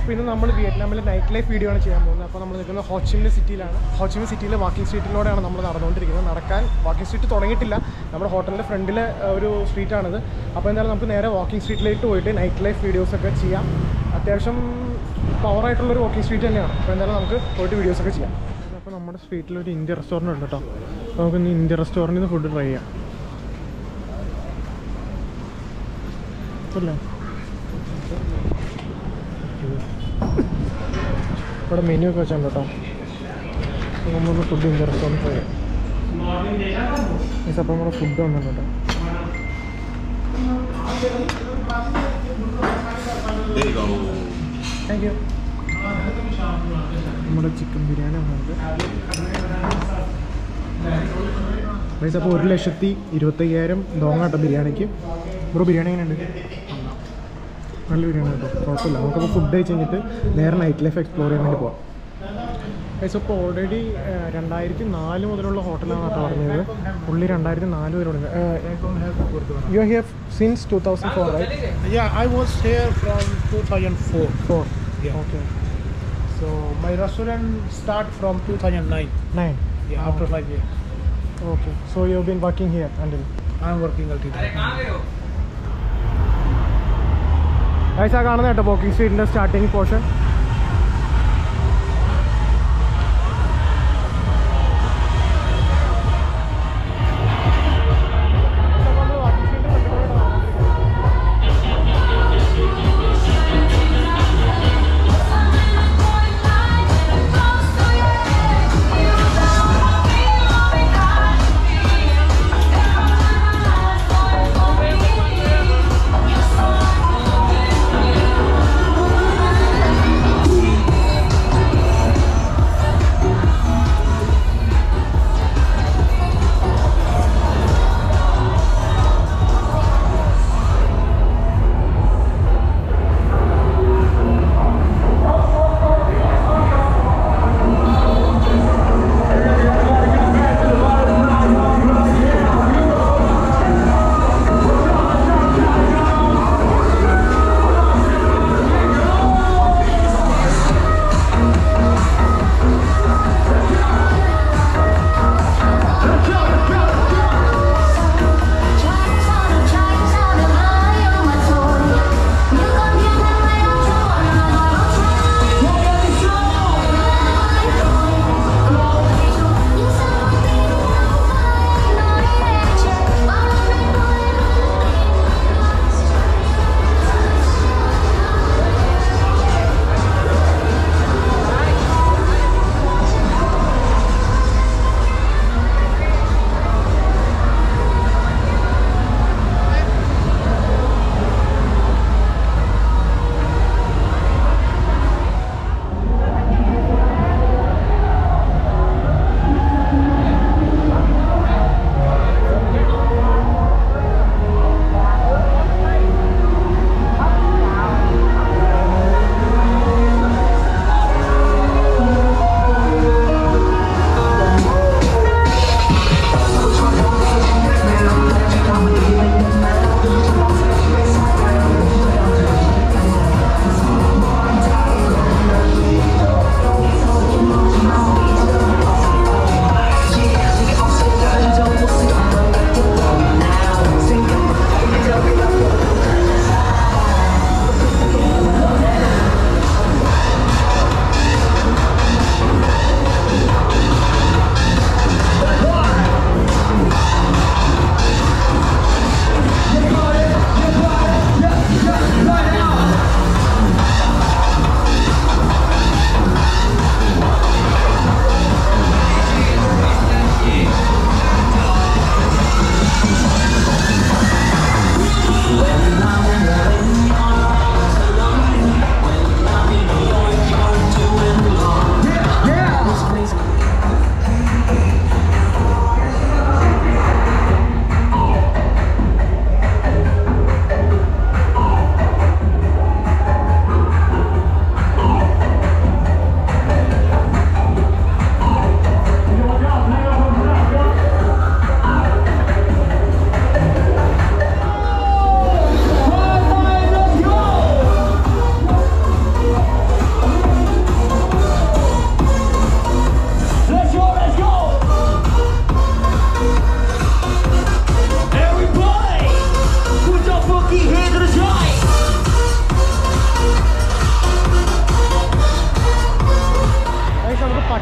അപ്പോൾ ഇന്ന് നമ്മൾ വിയറ്റ്നാമിലെ നൈറ്റ് ലൈഫ് വീഡിയോ ആണ് ചെയ്യാൻ പോകുന്നത്. അപ്പോൾ നമ്മൾ നിൽക്കുന്നത് ഹോച്ചിമിൻ സിറ്റിയിലാണ്. ഹോച്ചിമിൻ സിറ്റിയിലെ വാക്കിംഗ് സ്ട്രീറ്റിലൂടെയാണ് നമ്മൾ നടന്നുകൊണ്ടിരിക്കുന്നത്. നടക്കാൻ വാക്കിംഗ് സ്ട്രീറ്റ് തുടങ്ങിയിട്ടില്ല, നമ്മുടെ ഹോട്ടലിൻ്റെ ഫ്രണ്ടിലെ ഒരു സ്ട്രീറ്റാണിത്. അപ്പോൾ എന്തായാലും നമുക്ക് നേരെ വാക്കിംഗ് സ്ട്രീറ്റിലേക്ക് പോയിട്ട് നൈറ്റ് ലൈഫ് വീഡിയോസൊക്കെ ചെയ്യാം. അത്യാവശ്യം പവറായിട്ടുള്ളൊരു വാക്കിംഗ് സ്ട്രീറ്റ് തന്നെയാണ്. അപ്പോൾ എന്തായാലും നമുക്ക് പോയിട്ട് വീഡിയോസൊക്കെ ചെയ്യാം. അപ്പോൾ നമ്മുടെ സ്ട്രീറ്റിലൊരു ഇന്ത്യൻ റെസ്റ്റോറൻറ്റ് ഉണ്ട് കേട്ടോ. അപ്പോൾ നമുക്കിന്ന് ഇന്ത്യൻ റെസ്റ്റോറൻറ്റിൽ നിന്ന് ഫുഡ് ട്രൈ ചെയ്യാം. അല്ലേ ഇവിടെ മെനു ഒക്കെ വെച്ചാൽ കേട്ടോ. നമ്മൾ ഫുഡ് ഇന്ത്യൻ റെസ്റ്റോറൻറ്റ് ട്രൈ ചെയ്യാം. മീൻസ് അപ്പോൾ നമ്മുടെ ഫുഡ് വന്നിട്ടുണ്ട് കേട്ടോ. Thank you. നമ്മുടെ ചിക്കൻ ബിരിയാണി വന്നിട്ട് മീൻസ് അപ്പോൾ 1,25,000 ദോങ്ങാട്ടോ ബിരിയാണിക്ക്. ബ്രോ ബിരിയാണി എങ്ങനെയുണ്ട്? നല്ല ബിരിയാണി കേട്ടോ, കുഴപ്പമില്ല. നമുക്കപ്പോൾ ഫുഡ് കഴിച്ച് കഴിഞ്ഞിട്ട് നേരെ നൈറ്റ് ലൈഫ് എക്സ്പ്ലോർ ചെയ്യാൻ വേണ്ടി പോകാം. ഗൈസ് ഇപ്പോൾ ഓൾറെഡി 2004 മുതലുള്ള ഹോട്ടലാണ് കേട്ടോ പറഞ്ഞത്. പുള്ളി 2004 മുതൽ തുടങ്ങി. You are here since 2004, right? Yeah, I was here from 2004. Yeah. Okay. So my restaurant start from 2009. 9. Yeah, after 5 years. Okay. So you've been working here until? I'm working until now. Guys ആ കാണുന്ന കേട്ടോ walking സ്ട്രീറ്റിൻ്റെ starting portion.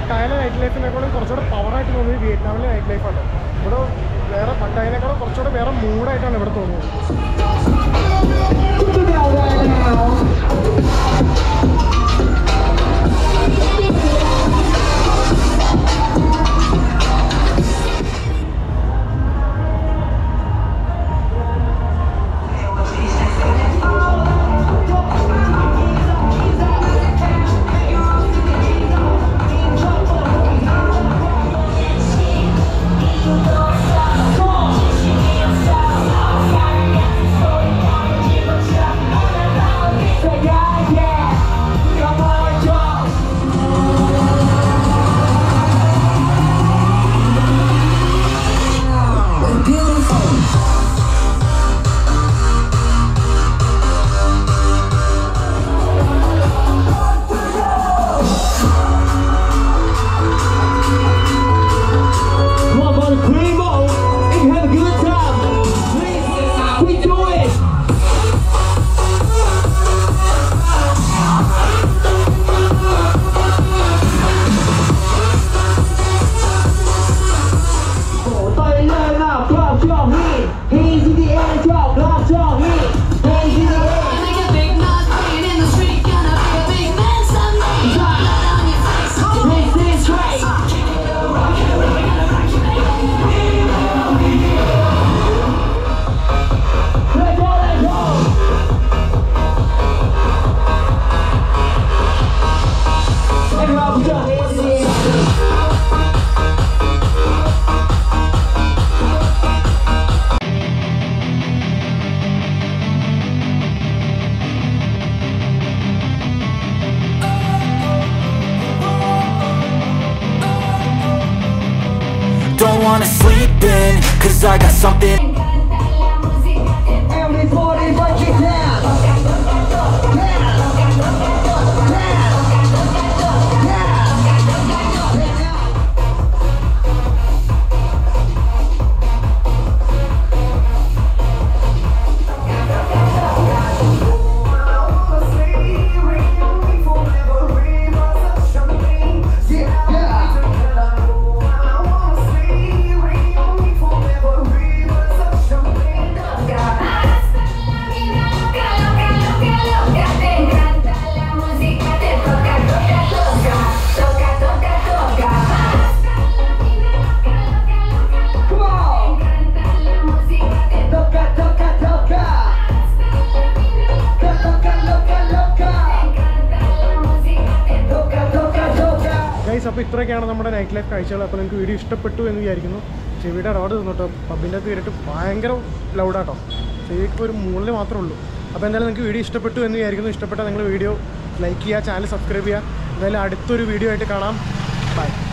പട്ടായയിലെ night ലൈഫിനേക്കാളും കുറച്ചുകൂടെ പവറായിട്ട് തോന്നിയത് വിയറ്റ്നാമിലെ night ലൈഫാണ്. ഇവിടെ വേറെ പട്ടായനേക്കാളും കുറച്ചുകൂടെ വേറെ മൂഡായിട്ടാണ് ഇവിടെ തോന്നുന്നത്. Don't wanna sleep in, cause I got something. Everybody break it down. അപ്പോൾ ഇത്രയൊക്കെയാണ് നമ്മുടെ നൈറ്റ് ലൈഫ് കാഴ്ചകൾ. അപ്പോൾ നിങ്ങൾക്ക് വീഡിയോ ഇഷ്ടപ്പെട്ടു എന്ന് വിചാരിക്കുന്നു. ചെവിയുടെ റോഡ് നിന്നിട്ടോ പബ്ബിൻ്റെ അകത്ത് കയറിയിട്ട് ഭയങ്കര ലൗഡാട്ടോ. ചെവിക്ക് ഒരു മുകളിൽ മാത്രമേ ഉള്ളൂ. അപ്പോൾ എന്തായാലും നിങ്ങൾക്ക് വീഡിയോ ഇഷ്ടപ്പെട്ടു എന്ന് വിചാരിക്കുന്നു. ഇഷ്ടപ്പെട്ടാൽ നിങ്ങൾ വീഡിയോ ലൈക്ക് ചെയ്യുക, ചാനൽ സബ്സ്ക്രൈബ് ചെയ്യുക. എന്തായാലും അടുത്തൊരു വീഡിയോ ആയിട്ട് കാണാം. ബൈ.